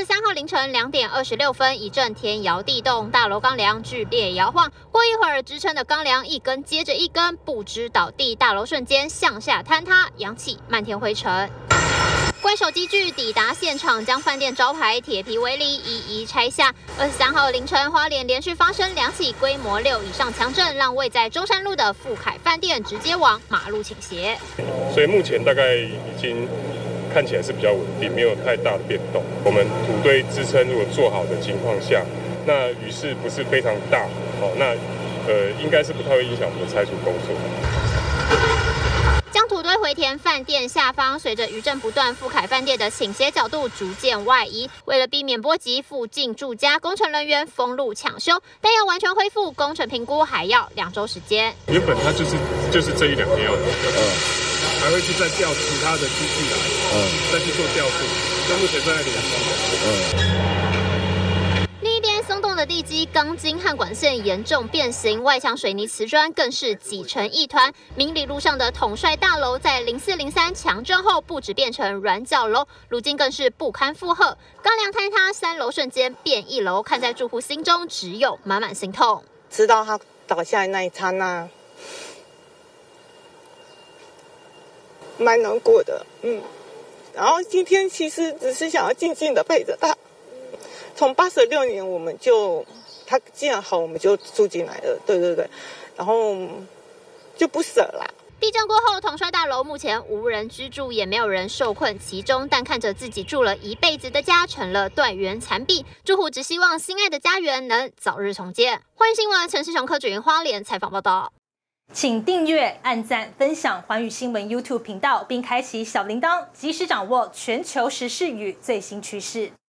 23号凌晨2点26分，一阵天摇地动，大楼钢梁剧烈摇晃。过一会儿，支撑的钢梁一根接着一根，不知倒地，大楼瞬间向下坍塌，扬起漫天灰尘。怪手机具抵达现场，将饭店招牌铁皮围篱一一拆下。23号凌晨，花莲连续发生2起规模6以上强震，让位在中山路的富凯饭店直接往马路倾斜。 所以目前大概已经看起来是比较稳定，没有太大的变动。我们土堆支撑如果做好的情况下，那雨势不是非常大，那应该是不太会影响我们的拆除工作。 将土堆回填饭店下方，随着余震不断，富凯饭店的倾斜角度逐渐外移。为了避免波及附近住家，工程人员封路抢修，但要完全恢复工程评估还要2周时间。 原本它就是这1-2天要还会去再调其他的机器来，再去做调度。那目前在联系。 另一边松动的地基、钢筋和管线严重变形，外墙水泥瓷砖更是挤成一团。明理路上的统帅大楼在0403强震后，不止变成软角楼，如今更是不堪负荷。钢梁坍塌，3楼瞬间变1楼，看在住户心中只有满满心痛。 知道他倒下来那一刹那，蛮难过的，然后今天其实只是想要静静的陪着他。从86年他既然好，我们就住进来了，对，然后就不舍啦。 地震过后，统帅大楼目前无人居住，也没有人受困其中，但看着自己住了一辈子的家成了断垣残壁，住户只希望心爱的家园能早日重建。欢迎新闻，陈世雄、柯志云花莲采访报道。 请订阅、按赞、分享寰宇新闻 YouTube 频道，并开启小铃铛，及时掌握全球时事与最新趋势。